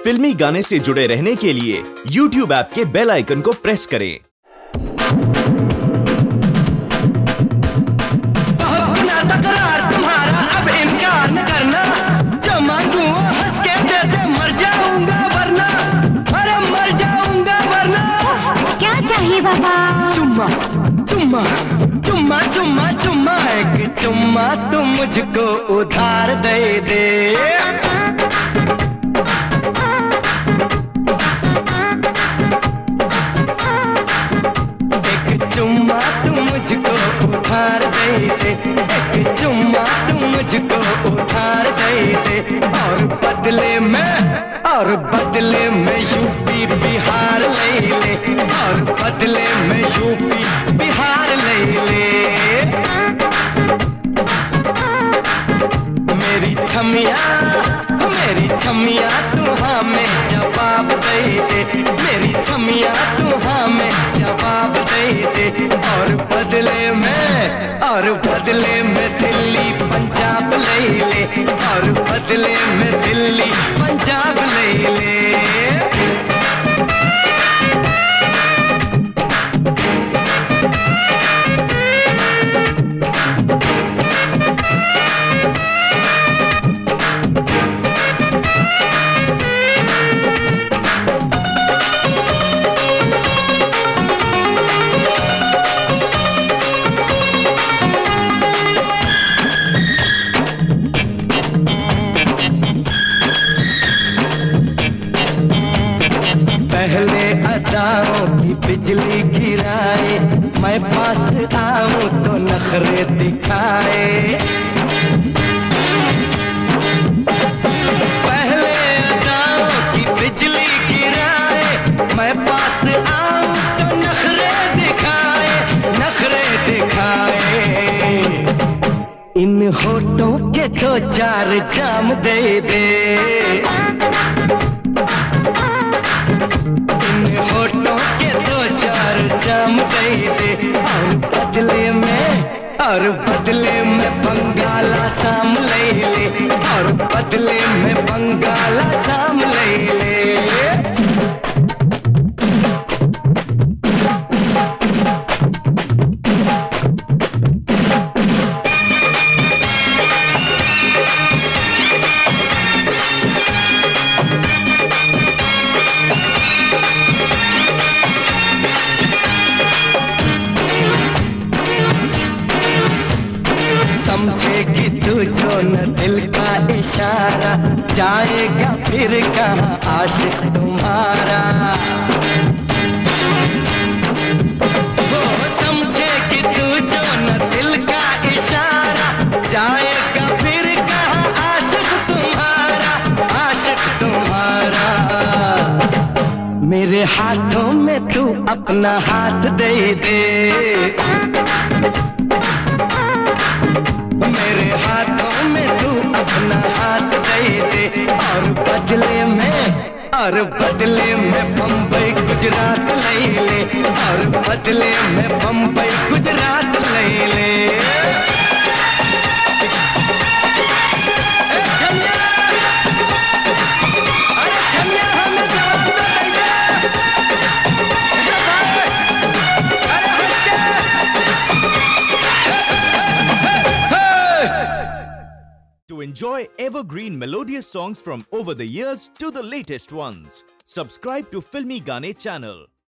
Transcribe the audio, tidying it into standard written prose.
फिल्मी गाने से जुड़े रहने के लिए YouTube ऐप के बेल आइकन को प्रेस करें। तकरार तुम्हारा अब इनकार न करना, जो मांगू हंस के दे दे, मर जाऊंगा वरना, अरे मर जाऊंगा वरना। क्या चाहिए बाबा? चुम्मा चुम्मा चुम्मा चुम्मा चुम्मा, एक चुम्मा तू मुझको उधार दे दे। एक चुम्मा तू मुझको उधार दे दे, एक चुम्मा तू मुझको उधार दे दे। और बदले में यूपी बिहार ले ले, और बदले में यूपी बिहार ले ले। मेरी छमिया तू हमें जवाब दे दे, मेरी छमिया तू हमें जवाब दे दे। और बदले में दिल्ली पंजाब ले ले, और बदले में दिल्ली पंजाब ले ले। पहले अदाओं की बिजली गिराए, मैं पास आऊं तो नखरे दिखाए। पहले अदाओं की बिजली गिराए, मैं पास आऊं तो नखरे दिखाए, नखरे दिखाए। इन होठों के दो चार जाम दे दे, होठों के दो चार जाम दे दे। और बदले में बंगाला साम ले ले, और बदले में बंगाला साम ले ले। समझेगी तू जो न दिल का इशारा, जाएगा फिर कहाँ आशिक तुम्हारा। वो समझेगी तू जो न दिल का इशारा, जाएगा फिर कहाँ आशिक तुम्हारा, आशिक तुम्हारा। मेरे हाथों में तू अपना हाथ दे दे, मेरे हाथों में तू अपना हाथ दे दे। और बदले में बम्बई गुजरात ले ले, और बदले में बम्बई गुजरात ले ले। To enjoy evergreen melodious songs from over the years to the latest ones, subscribe to Filmy Gaane channel.